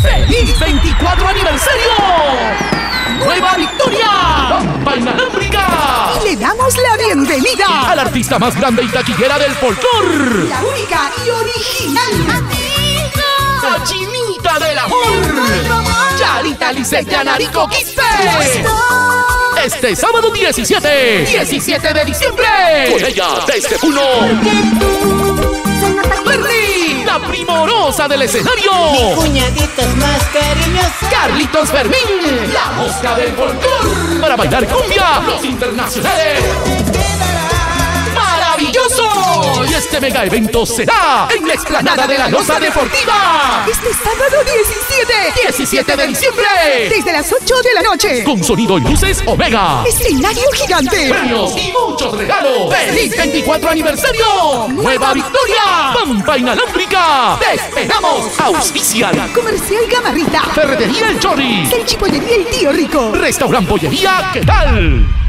¡Feliz 24 aniversario! ¡Nueva victoria! ¡Pampa Inalámbrica! Y le damos la bienvenida al artista más grande y taquillera del folclor. La única y original. ¡La Chinita del Amor! ¡Yarita Lisset de Anarico Quispe! Este sábado 17 de diciembre. Con ella, desde Puno. Berlín, la primorosa del escenario. Mi cuñadito es más cariñoso. Carlitos Fermín, la mosca del folclor. Para bailar cumbia, los internacionales. ¡Maravilloso! Y este mega evento será en la explanada de la Loza Deportiva. Este sábado 17 de diciembre. desde las 8 de la noche. Con sonido y luces Omega. Escenario gigante. Premios y muchos regalos. ¡Feliz 24 aniversario! ¡Nueva victoria! ¡Pampa Inalámbrica! ¡Te esperamos! Auspician Comercial Gamarrita. Ferretería El Chorri. Salchipollería El Tío Rico. Restaurant Pollería ¿Qué tal?